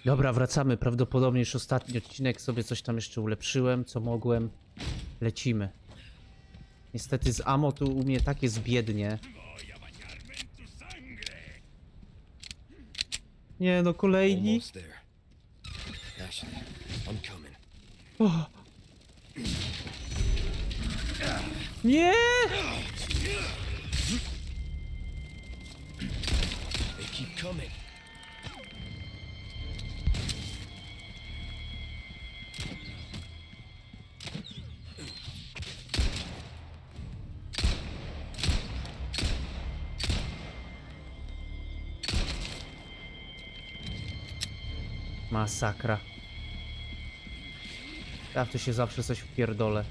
Dobra, wracamy. Prawdopodobnie już ostatni odcinek. Sobie coś tam jeszcze ulepszyłem, co mogłem. Lecimy. Niestety z ammo tu u mnie tak jest biednie. Nie no, kolejni. Almost there. Ashley, I'm coming. O. Nie! They keep coming. Masakra. Ja w to się zawsze coś wpierdolę.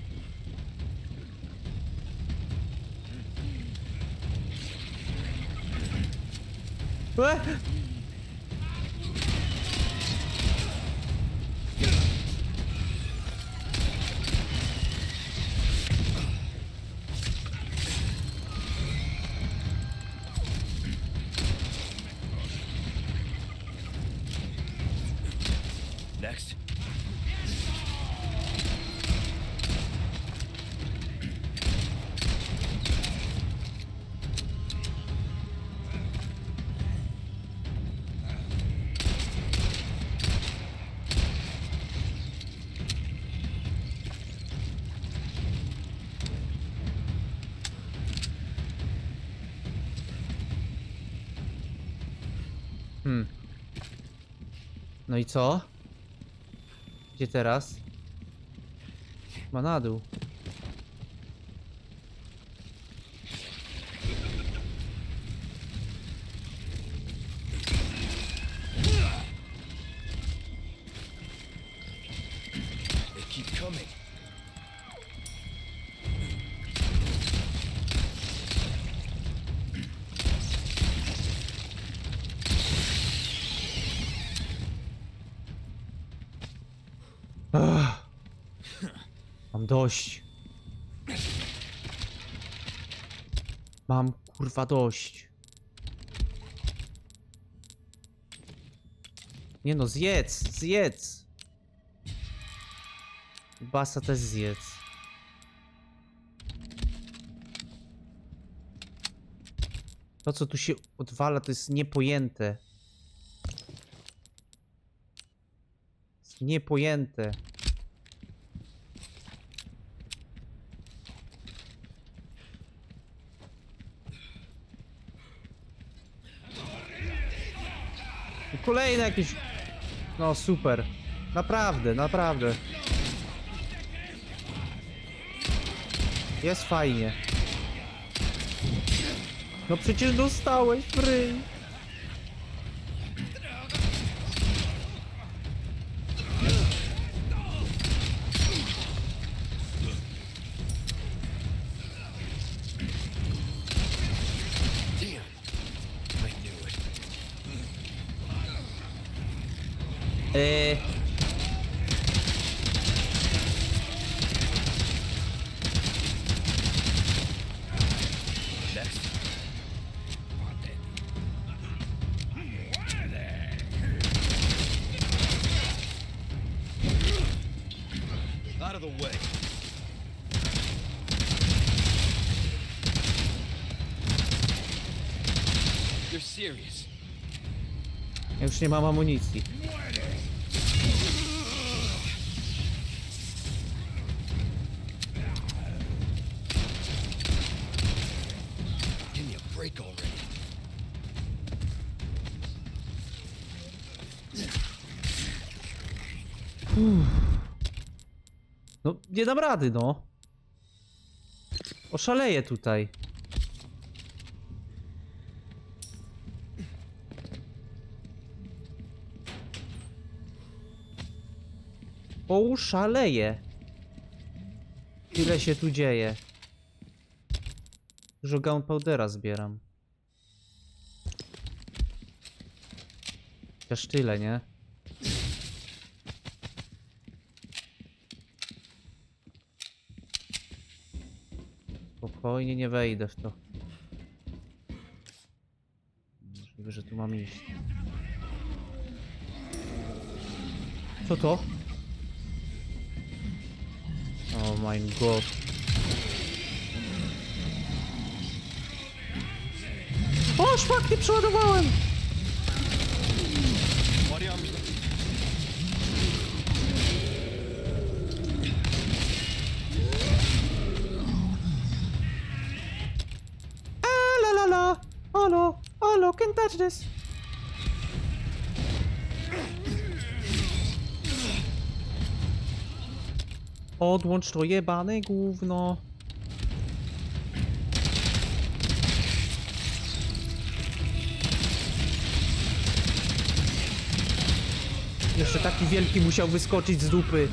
Next. No i co? Gdzie teraz? Ma na dół. They keep coming. Ach. Mam dość. Mam kurwa dość. Nie no, zjedz, zjedz. Basa też zjedz. To co tu się odwala, to jest niepojęte. Jest niepojęte. I kolejne jakieś... No super. Naprawdę, naprawdę. Jest fajnie. No przecież dostałeś w ryj. Damn. I knew it. Next. Out of the way. You're serious. Ja już nie mam amunicji. Give me a break already. No nie dam rady, no. Oszaleję tutaj. Oszaleję. Ile się tu dzieje. Dużo gunpowdera zbieram. Chociaż tyle, nie? Spokojnie nie wejdę w to. Możliwe, że tu mam iść. Co to? Oh my god. O, szpak, nie przeładowałem! La la la! Halo, halo, can't touch this! Odłącz to jebane gówno. Jeszcze taki wielki musiał wyskoczyć z dupy.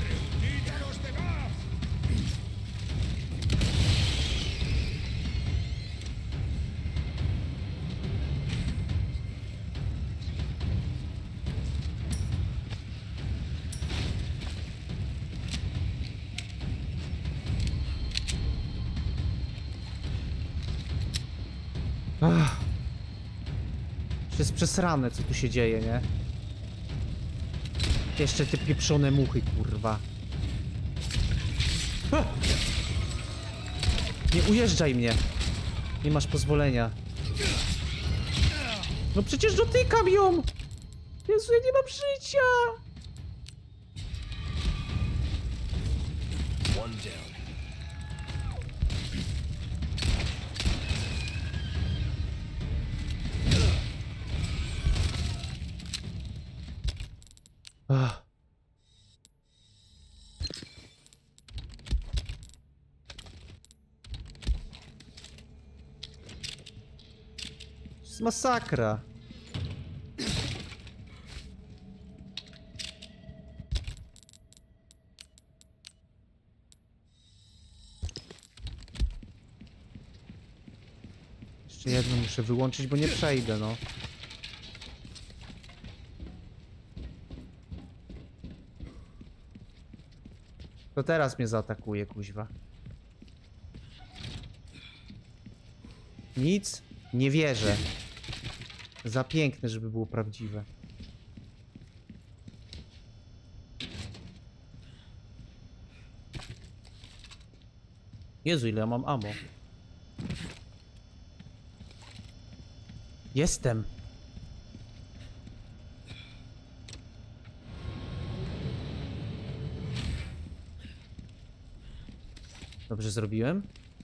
Ach. To jest przesrane, co tu się dzieje, nie? Jeszcze te pieprzone muchy, kurwa. Ah! Nie ujeżdżaj mnie. Nie masz pozwolenia. No przecież dotykam ją! Jezu, ja nie mam życia! One down. Ach. To jest masakra. Jeszcze jedno muszę wyłączyć, bo nie przejdę, no. To teraz mnie zaatakuje, kuźwa. Nic? Nie wierzę. Za piękne, żeby było prawdziwe. Jezu, ile ja mam ammo. Jestem. Dobrze zrobiłem?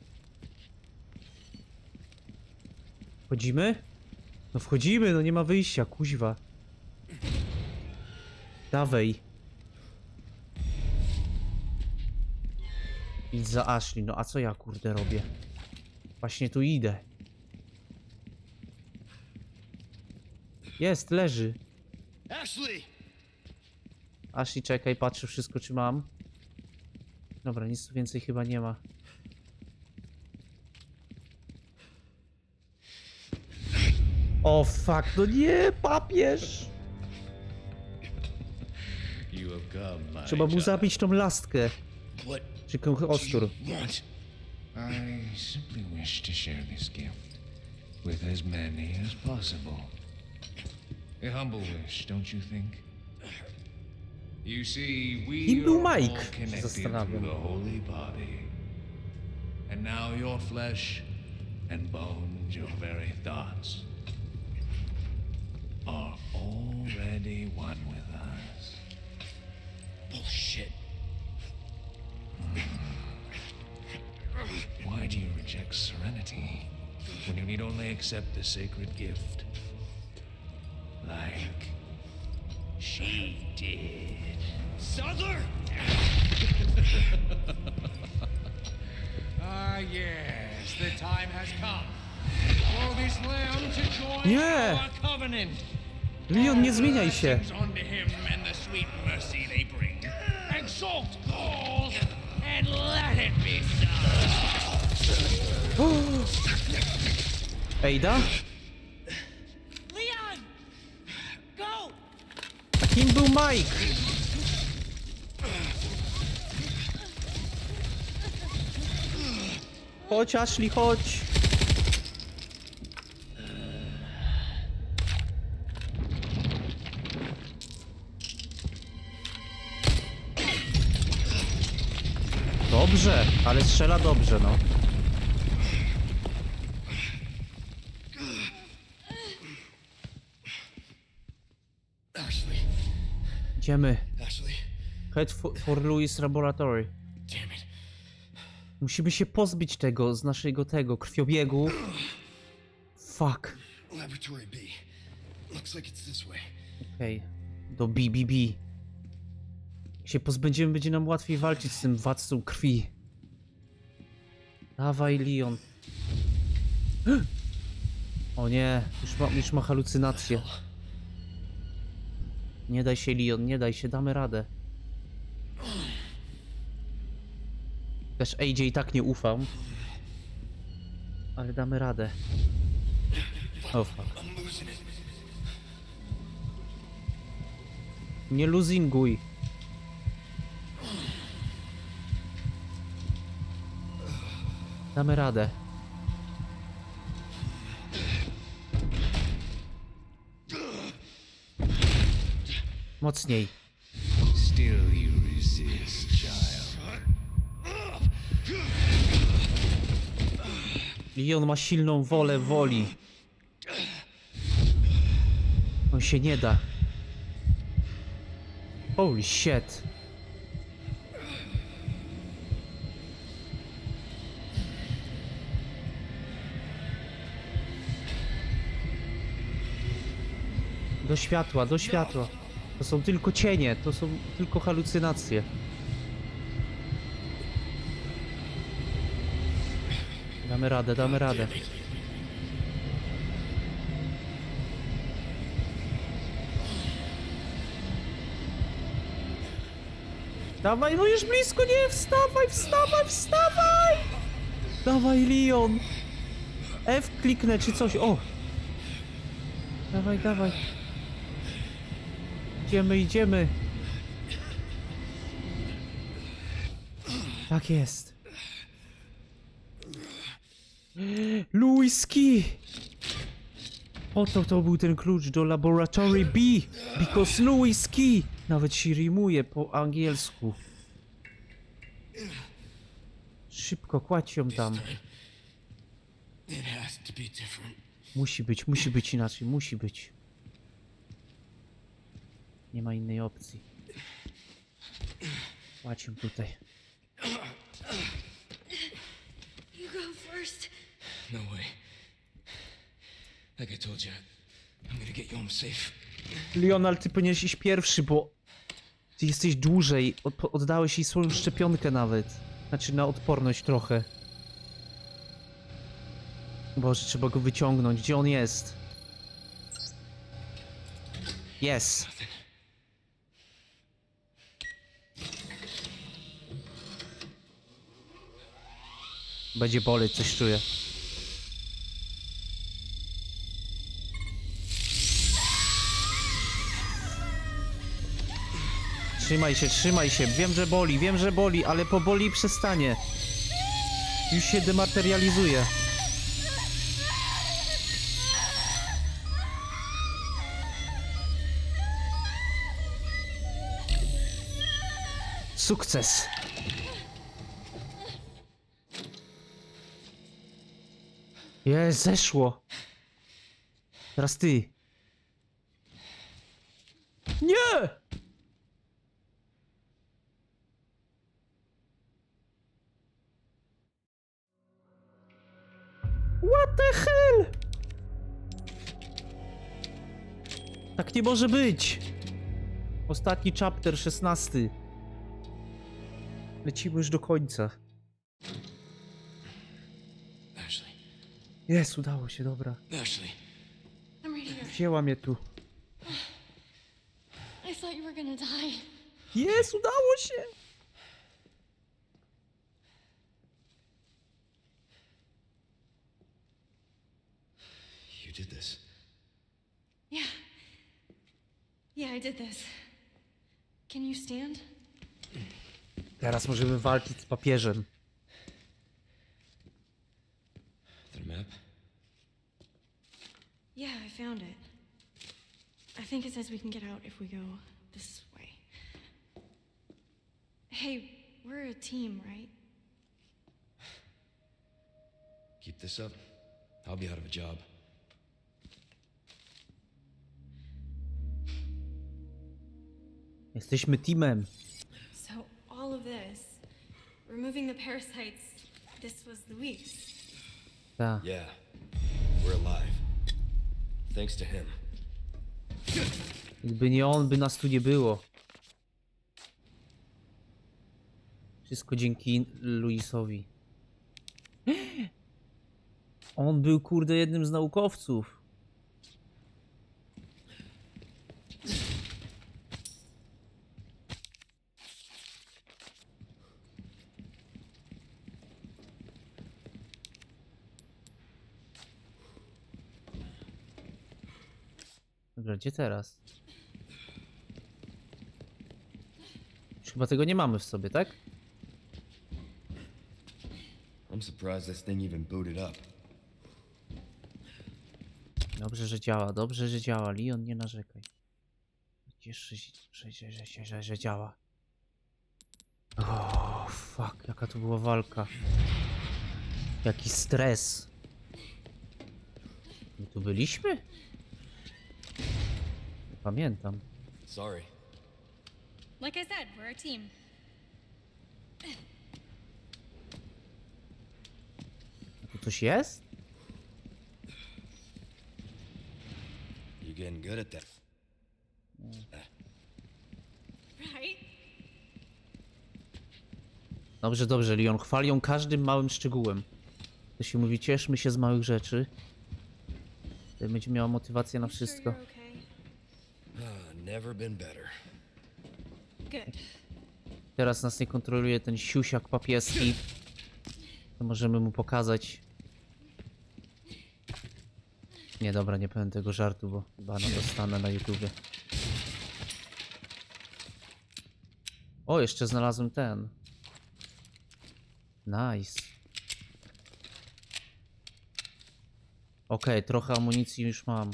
Wchodzimy? No wchodzimy, no nie ma wyjścia, kuźwa. Dawaj. Idź za Ashley, no a co ja kurde robię? Właśnie tu idę. Jest, leży. Ashley! Ashley, czekaj, patrzę wszystko, czy mam. Dobra, nic tu więcej chyba nie ma. O fuck, no nie, papież! Trzeba mu zabić tą lastkę. Czy ostur. I simply wish to share this gift with as many as possible. A humble wish, don't you think? You see, Kim we był are Mike? all Się connected zastanawiam. through the holy body. And now your flesh and bones, your very thoughts, are already one with us. Bullshit. Why do you reject serenity when you need only accept the sacred gift? Like she did. Sadler! Ah, yes, the time has come for this lamb to join Nie! our covenant. Leon, nie zmieniaj się. Blessings unto him and the sweet mercy they bring. Exalt all and let it be so. Ejda? Leon! Go! A kim był Mike? Chodź, Ashley, chodź. dobrze, ale strzela dobrze, no. Ashley. Idziemy. Ashley. Head for Louis Laboratory. Damn it. Musimy się pozbyć tego, z naszego krwiobiegu. Fuck. Laboratory B. Looks like it's this way. Okej. Do BBB. Jak się pozbędziemy, będzie nam łatwiej walczyć z tym władcą krwi. Dawaj, Leon. O nie, już ma halucynacje. Nie daj się, Leon, nie daj się, damy radę. Też AJ i tak nie ufam. Ale damy radę. O fuck. I'm losing it. Nie luzinguj. Damy radę. Mocniej. Still you resist, child. Leon ma silną wolę woli. On się nie da. Holy shit. Do światła, do światła. To są tylko cienie, to są tylko halucynacje. Damy radę, damy radę. Dawaj, no już blisko, nie, wstawaj, wstawaj, wstawaj! Dawaj, Leon! F kliknę czy coś, o! Dawaj, dawaj. Idziemy, idziemy. Tak jest. Louis Key! Oto to był ten klucz do Laboratory B. Because Louis Key. Nawet się rymuje po angielsku. Szybko, kładź ją tam. It has to be different. Musi być inaczej, musi być. Nie ma innej opcji. Kładź ją tutaj. You go first. No way. Like I told you, I'm gonna get you home safe. Leonard, ty powinieneś iść pierwszy, bo ty jesteś dłużej. Oddałeś jej swoją szczepionkę nawet. Znaczy na odporność trochę. Boże, trzeba go wyciągnąć. Gdzie on jest? Jest. Będzie boleć, coś czuję. Trzymaj się. Wiem, że boli, ale poboli i przestanie. Już się dematerializuje. Sukces. Jest, zeszło. Teraz ty. Nie! What the hell? Tak nie może być. Ostatni chapter, 16. Lecimy już do końca. Ashley. Jest, udało się, dobra. Ashley. I'm right here. Wzięła mnie tu. I thought you were gonna die. Jest, udało się! You did this. Yeah. Yeah, I did this. Can you stand? Teraz możemy walczyć z papieżem. The map? Yeah, I found it. I think it says we can get out if we go this way. Hey, we're a team, right? this up, I'll be out of a job. Jesteśmy teamem. So all of this, removing the parasites, this was Luis. Tak. Yeah, we're alive. Thanks to him. Gdyby nie on, by nas tu nie było. Wszystko dzięki Luisowi. On był, kurde, jednym z naukowców. Dobra, gdzie teraz? Już chyba tego nie mamy w sobie, tak? I'm surprised this thing even booted up. Dobrze, że działa, dobrze, że działa. Leon, nie narzekaj. Cieszę się, że działa. O, fuck, jaka to była walka. Jaki stres. My tu byliśmy? Nie pamiętam. Sorry. Like I said, we're a team. A tu coś jest? You're getting good at that. Right? Dobrze, dobrze, Leon. Chwal ją każdym małym szczegółem. To się mówi, cieszmy się z małych rzeczy. Wtedy będzie miała motywację na You sure wszystko. you're okay? Never been better. Good. Teraz nas nie kontroluje ten siusiak papieski. To możemy mu pokazać. Nie, dobra, nie powiem tego żartu, bo chyba no dostanę na YouTubie. O, jeszcze znalazłem ten. Nice. Okej, trochę amunicji już mam.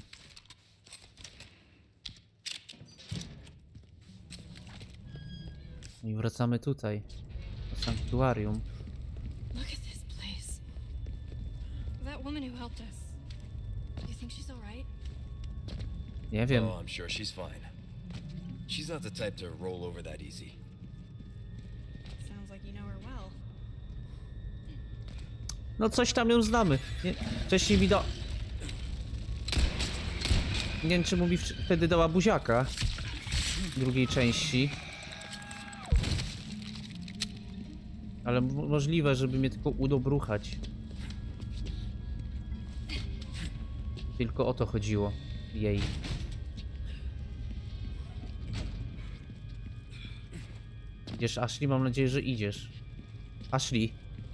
I wracamy tutaj. Do sanktuarium. Look at this place. That woman who helped us. Do you think she's alright? Nie wiem. Oh, I'm sure she's fine. She's not the type to roll over that easy. Sounds like you know her well. No coś tam ją znamy. Nie, wcześniej mi da... Nie wiem, czy mu mi wtedy dała buziaka. W drugiej części. Ale możliwe, żeby mnie tylko udobruchać. Tylko o to chodziło. Jej. Idziesz, Ashley? Mam nadzieję, że idziesz. Ashley.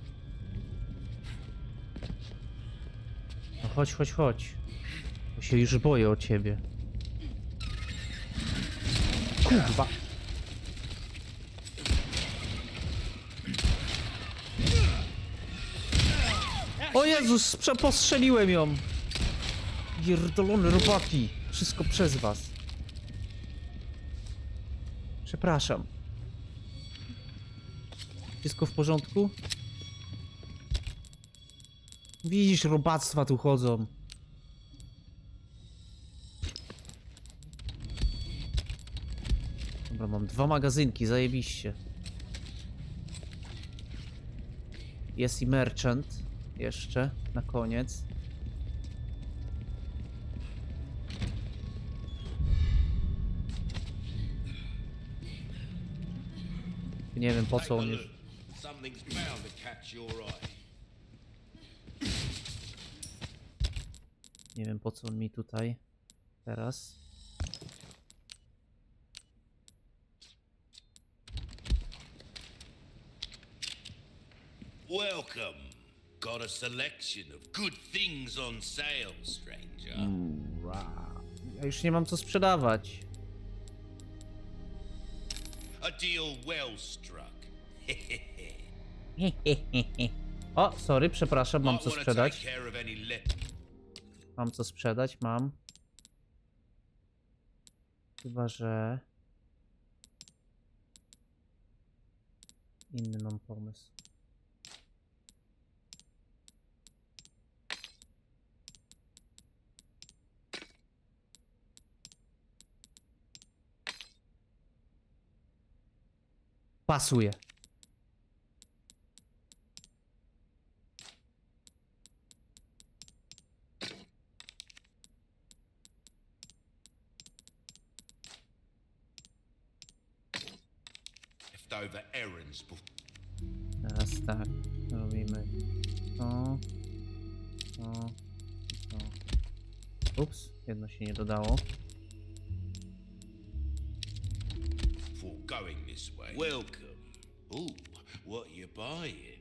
No chodź, chodź, chodź. Bo się już boję o ciebie. Kurwa. O Jezus, postrzeliłem ją. Pierdolone robaki. Wszystko przez was. Przepraszam. Wszystko w porządku? Widzisz, robactwa tu chodzą. Dobra, mam 2 magazynki, zajebiście. Jest i merchant. Jeszcze, na koniec. Nie wiem, po co on już... Something's bound to catch your eye. Nie wiem, po co on mi tutaj teraz. Welcome. Got a selection of good things on sale, stranger. Ja już nie mam co sprzedawać. A deal well struck. O, sorry, przepraszam, mam Might co wanna sprzedać. take care of any Mam co sprzedać, mam. Chyba, że... Inny mam pomysł. Pasuje. Leftover errands. Teraz tak, robimy to, to, to. Ups, jedno się nie dodało. For going this way. Welcome. Ooh, what you buying?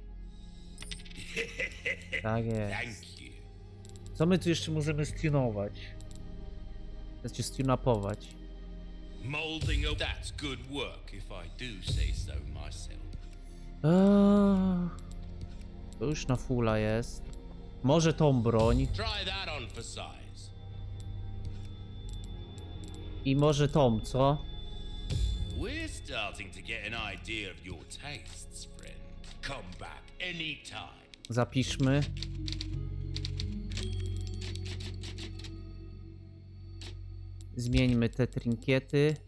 Tak jest. Thank you. Co my tu jeszcze możemy stunować? Znaczy stunapować. Molding up. That's good work, if I do say so myself. To już na fulla jest. Może tą broń. Try that on for size. I może tą, co? We're starting to get an idea of your tastes, friend. Come back anytime. Zapiszmy. Zmieńmy te trinkiety.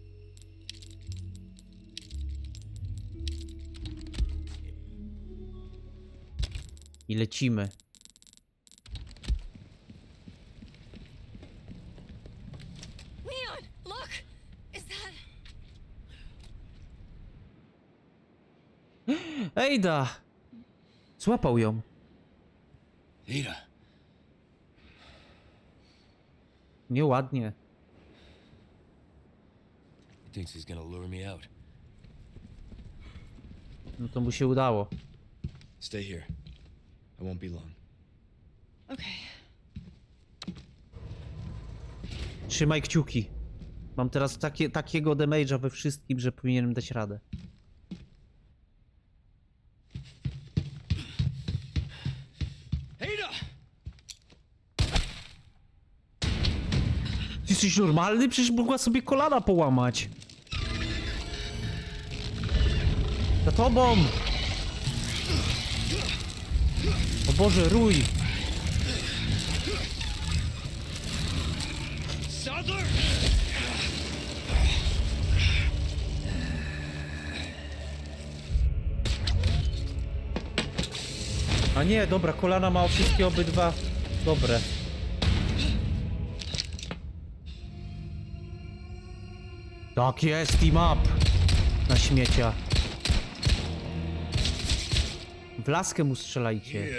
I lecimy. Leon, look! Is that... Ejda! Złapał ją. Ada. Nieładnie. He thinks he's gonna lure me out. No to mu się udało. Stay here. I won't be long. Okay. Trzymaj kciuki. Mam teraz takiego damage'a we wszystkim, że powinienem dać radę. Ada! Ty jesteś normalny? Przecież mogła sobie kolana połamać. Za tobą! O Boże, rój! A nie, dobra, kolana ma wszystkie obydwa dobre. Tak jest, team up! Na śmiecia. W laskę mu strzelajcie.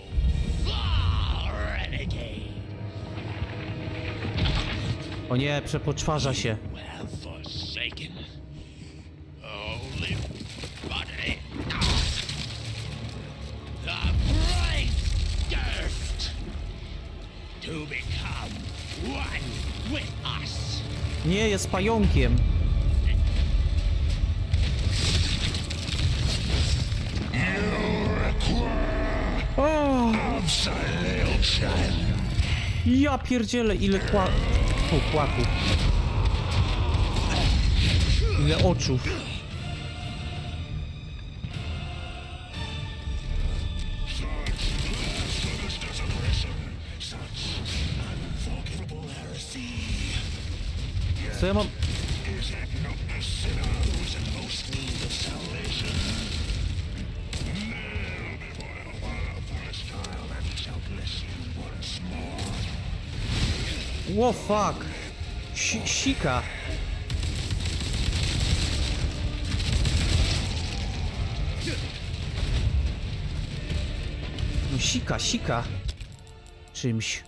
O nie, przepoczwarza się. Nie, jest pająkiem. O! Ja pierdzielę, ile kłaków. Ile oczów. Co ja mam? Ło, fuck. Sika. No sika. Czymś.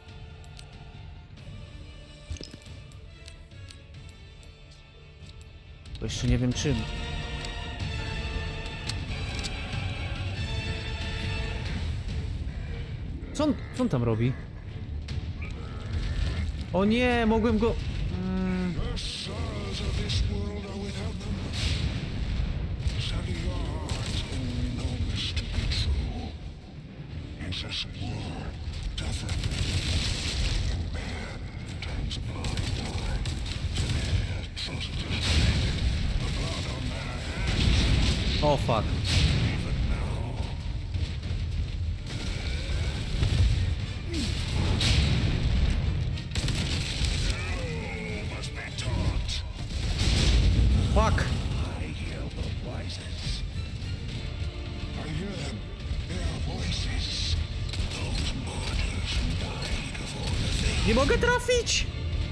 Bo jeszcze nie wiem czym. Co on tam robi? O nie, mogłem go... O fuck. Fuck. Nie mogę trafić!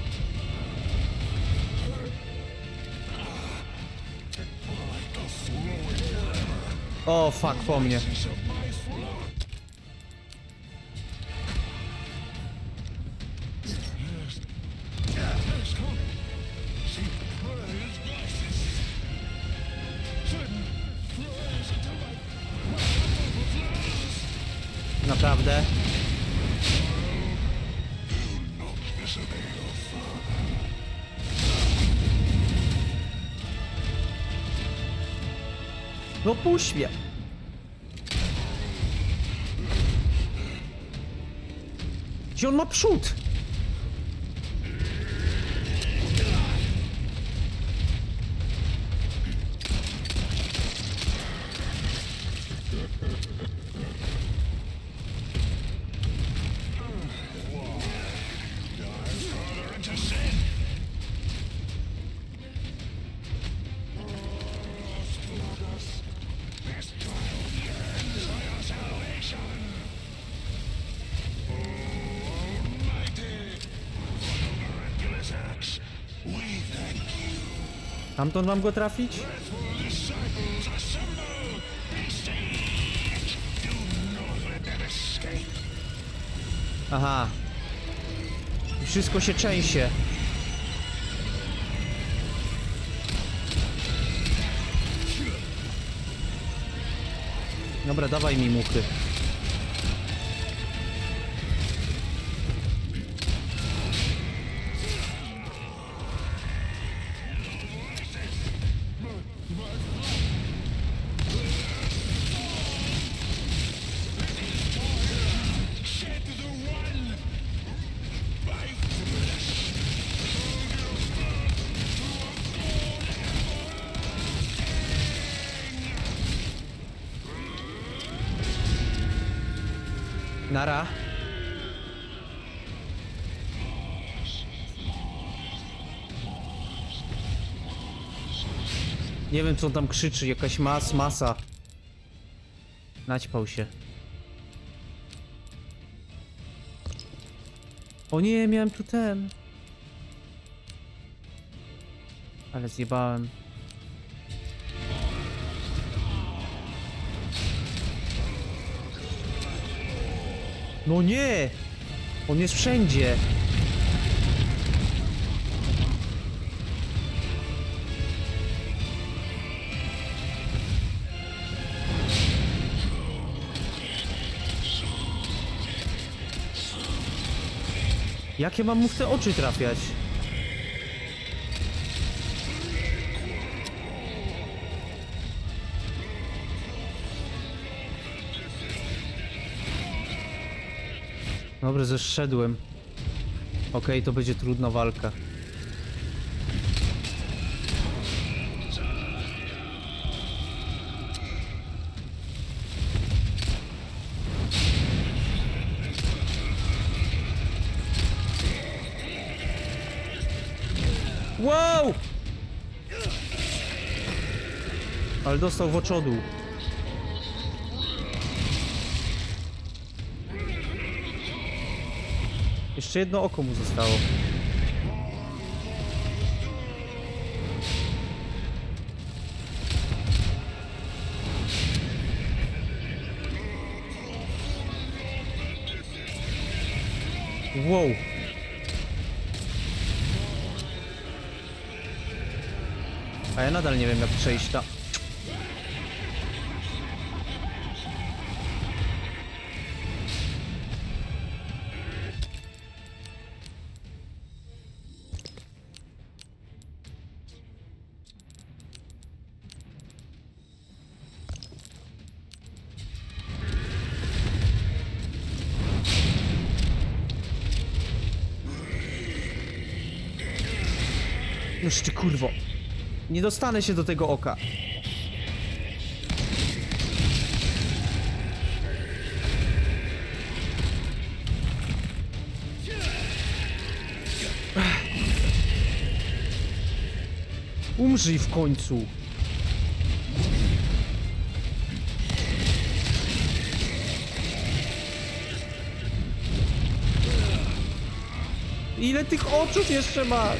O, fuck, po mnie. Naprawdę? No puść mnie. Gdzie on ma przód? Tamtąd mam go trafić? Aha. I wszystko się trzęsie. Dobra, dawaj mi muchy. Nara. Nie wiem, co on tam krzyczy, jakaś masa. Naćpał się. O nie, miałem tu ten. Ale zjebałem. No nie! On jest wszędzie! Jak ja mam mu w te oczy trafiać? Dobra, zeszedłem. Okej, to będzie trudna walka. Wow! Ale dostał w oczodu. Jeszcze jedno oko mu zostało. Wow. A ja nadal nie wiem, jak przejść ta... Noż ty kurwo. Nie dostanę się do tego oka. Umrzyj w końcu. Ile tych oczów jeszcze masz?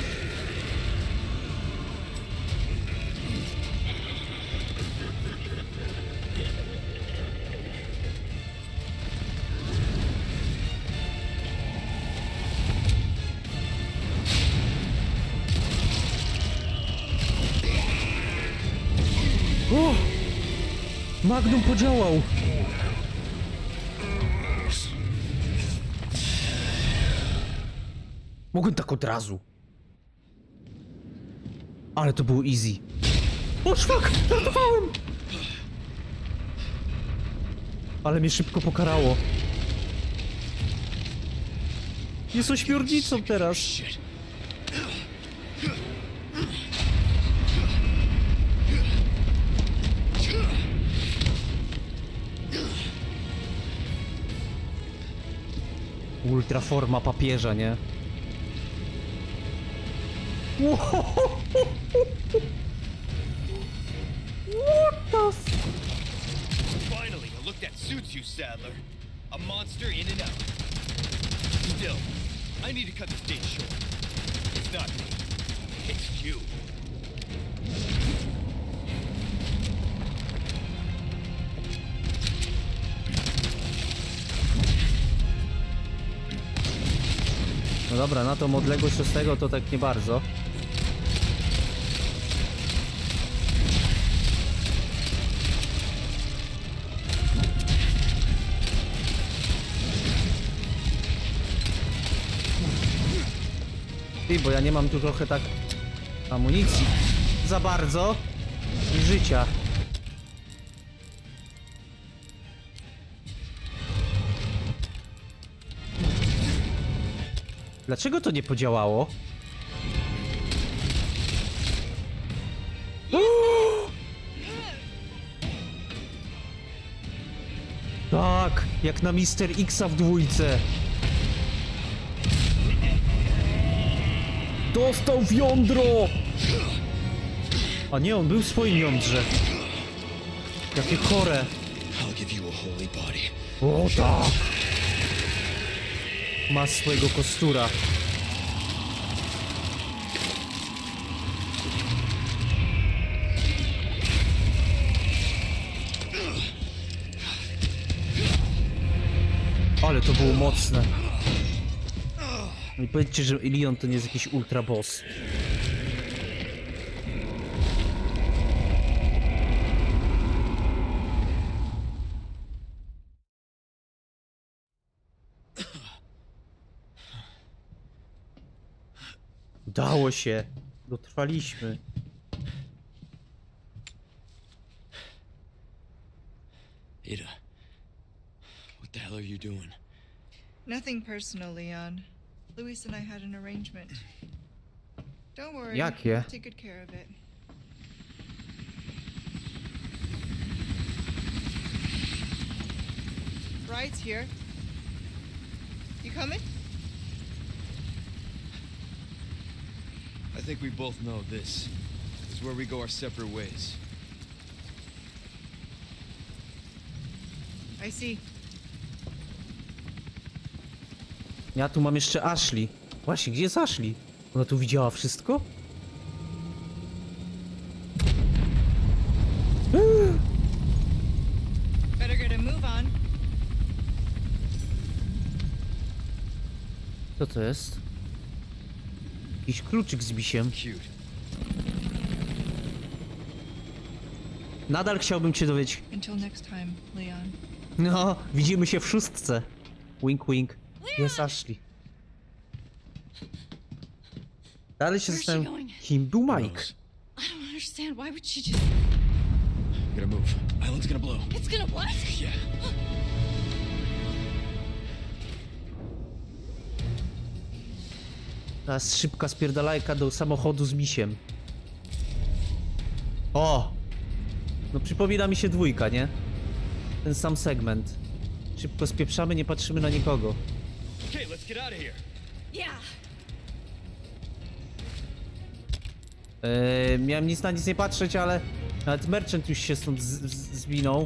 O! Magnum podziałał! Mogłem tak od razu. Ale to było easy. O, szwak! Żartowałem! Ale mnie szybko pokarało. Jest ośmiornicą teraz. Ultraforma papieża, nie? What the f... Finally, a look that suits you, Sadler. A monster in and out. Still, I need to cut this date short. It's not me. It's you. No dobra, na tą odległość od tego to tak nie bardzo. Ty, bo ja nie mam tu trochę tak amunicji za bardzo i życia. Dlaczego to nie podziałało? Tak, jak na Mister Xa w dwójce. Dostał w jądro! A nie, on był w swoim jądrze. Jakie chore. I'll give you a holy body. O tak! Ma swojego kostura. Ale to było mocne. No i powiedzcie, że Leon to nie jest jakiś ultra boss. Udało się. Dotrwaliśmy. Ada, what the hell are you doing? Nothing personal, Leon. Luis and I had an arrangement. Don't worry. Jakie? I'll take good care of it. Ride's here. You coming? I think we both know this is where we go our separate ways. I see. Ja tu mam jeszcze Ashley. Właśnie, gdzie jest Ashley? Ona tu widziała wszystko? Better get a move on. Co to jest? Jakiś kluczyk z bisiem. Cute. Nadal chciałbym cię dowiedzieć. Until next time, Leon. No, widzimy się w szóstce. Wink, wink. Jest Ashley. Dalej się Where's she zastanawiam, going? kim był Mike. knows? I don't understand. Why would she just... Gotta move. Island's gonna blow. It's gonna what? Yeah. Teraz szybka spierdalajka do samochodu z misiem. O! No przypomina mi się dwójka, nie? Ten sam segment. Szybko spieprzamy, nie patrzymy na nikogo. Okay, let's get out of here. Yeah. Miałem nic na nic nie patrzeć, ale nawet merchant już się stąd zwinął.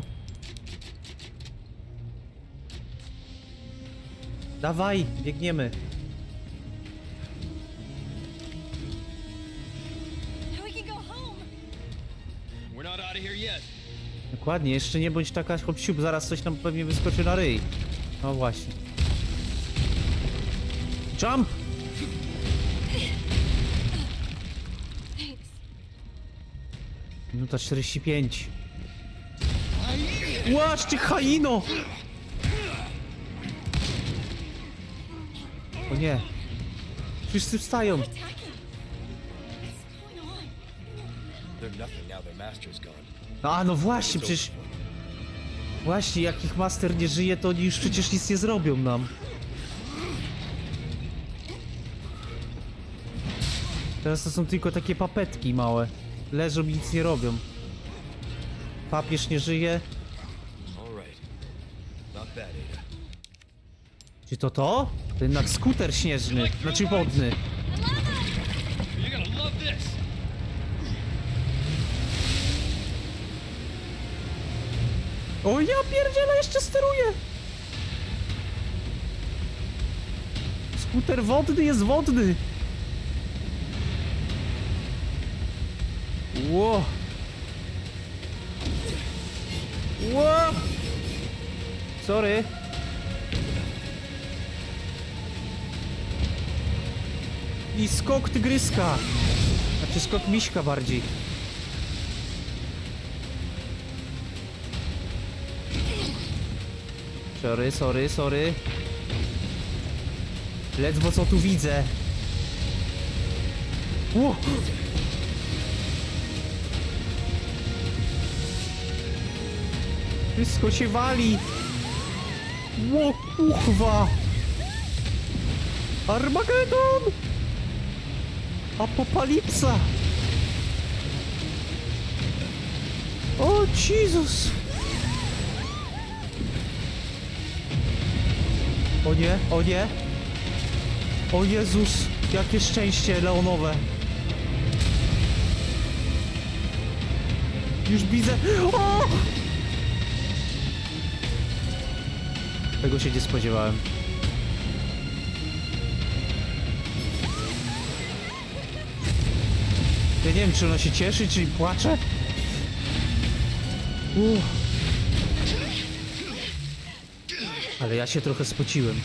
Dawaj, biegniemy. We're not out of here yet. Dokładnie, jeszcze nie bądź taka hop-siup, zaraz coś nam pewnie wyskoczy na ryj. No właśnie. Jump! Minuta 45. Łażcie, haino! O nie. Wszyscy wstają. Attacking. What's going on? They're nothing now their master's gone. A, no właśnie, przecież... Właśnie, jak ich master nie żyje, to oni już przecież nic nie zrobią nam. Teraz to są tylko takie papetki małe. Leżą i nic nie robią. Papież nie żyje. All right. Not bad, Ada. Czy to to? To jednak skuter śnieżny, znaczy wodny. You're gonna love this. O ja pierdzielę, jeszcze steruję! Skuter wodny jest wodny! Ło! Ło! Sorry. I skok tygryska. Znaczy skok miśka bardziej. Sorry. Ledwo co tu widzę. Ło! Wszystko się wali. Ło, kuchwa. Armagedon! Apokalipsa! O Jezus! O nie, o nie! O Jezus! Jakie szczęście leonowe! Już widzę... O! Tego się nie spodziewałem. Ja nie wiem, czy ona się cieszy, czy płacze? Ale ja się trochę spociłem.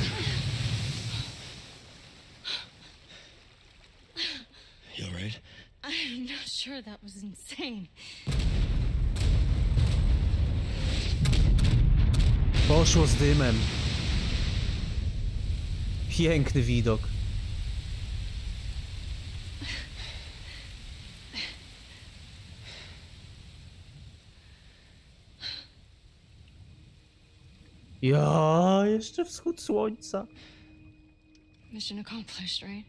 You all right? I'm not sure that was insane. Poszło z dymem. Piękny widok. Ja, jeszcze wschód słońca. Mission accomplished, right?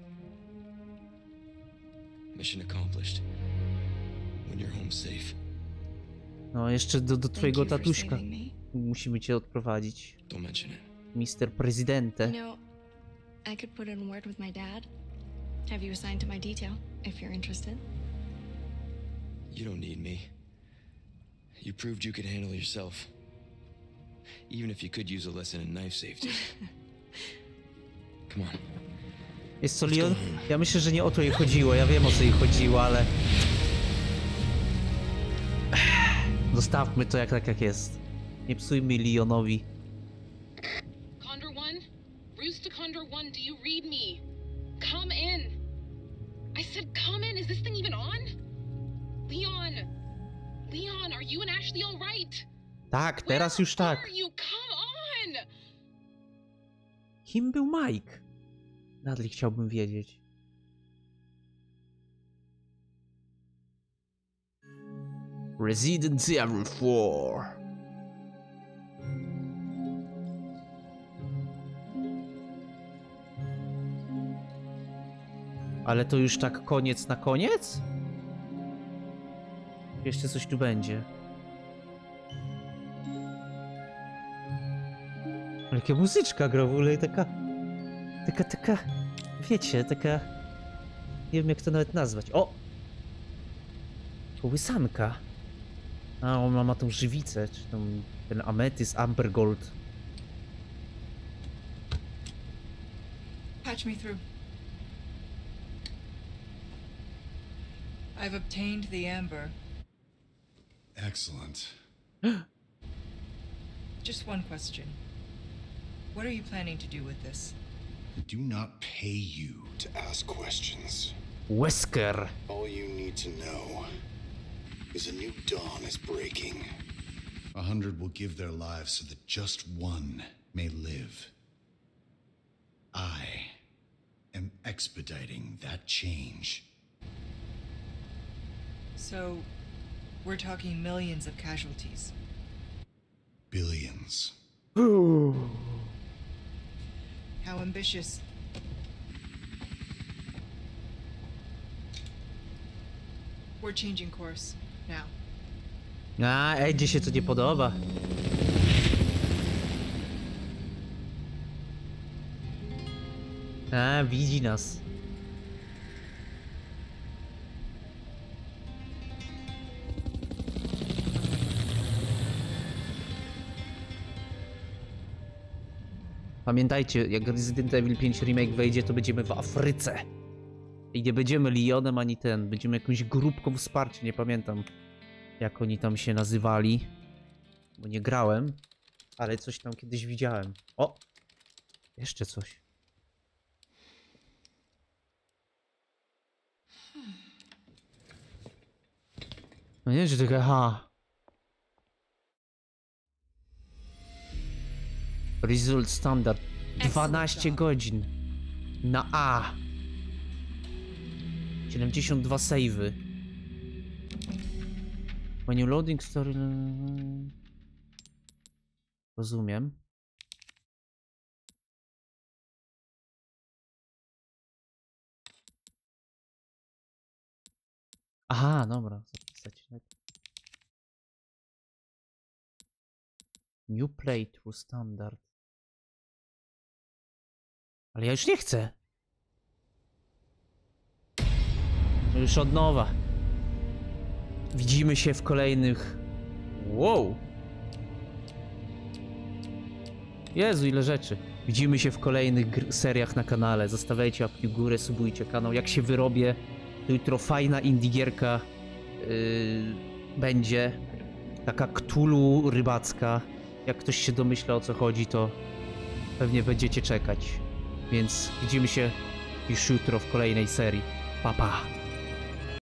Mission accomplished. When you're home safe. No, jeszcze do Thank twojego you for tatuśka. saving me. Musimy cię odprowadzić. Don't mention it. Mister Prezydente. You know, I could put in a word with my dad. Have you assigned to my detail, if you're interested. You don't need me. You proved you could handle yourself. Even if you could use a lesson in knife safety. Come on. Jest co, Leon? Ja myślę, że nie o to jej chodziło. Ja wiem, o co jej chodziło, ale... Zostawmy to jak jest. Nie psujmy Leonowi. Condor 1? Bruce to Condor 1, do you read me? Come in! I said come in, is this thing even on? Leon! Leon, are you and Ashley alright? Tak, teraz już tak. Where are you? Come on! Kim był Mike? Nadal chciałbym wiedzieć. Resident Evil 4. Ale to już tak koniec na koniec? Jeszcze coś tu będzie. Jaka muzyczka gra w ogóle, taka... Wiecie, taka... Nie wiem jak to nawet nazwać. O! Kołysanka. A, ona ma tą żywicę, czy ten ametyst, amber gold. Patch me through. I've obtained the amber. Excellent. Just one question. What are you planning to do with this? I do not pay you to ask questions. Wesker. All you need to know is a new dawn is breaking. 100 will give their lives so that just one may live. I am expediting that change. So, we're talking millions of casualties. Billions. How ambitious. We're changing course now. A, Edzie się to nie podoba. A, widzi nas. Pamiętajcie, jak Resident Evil 5 Remake wejdzie, to będziemy w Afryce. I nie będziemy Leonem ani ten, będziemy jakąś grupką wsparcia, nie pamiętam jak oni tam się nazywali. Bo nie grałem, ale coś tam kiedyś widziałem. O! Jeszcze coś. No nie, że tylko aha. Result standard 12 godzin na A. 72 save'y. Menu loading story. Rozumiem. Aha, dobra, zapisać. New playthrough standard. Ale ja już nie chcę. Już od nowa. Widzimy się w kolejnych... Wow! Jezu, ile rzeczy. Widzimy się w kolejnych seriach na kanale. Zostawiajcie łapki w górę, subujcie kanał. Jak się wyrobię, to jutro fajna indie gierka będzie. Taka Cthulhu rybacka. Jak ktoś się domyśla, o co chodzi, to pewnie będziecie czekać. Więc widzimy się już jutro w kolejnej serii. Pa, pa!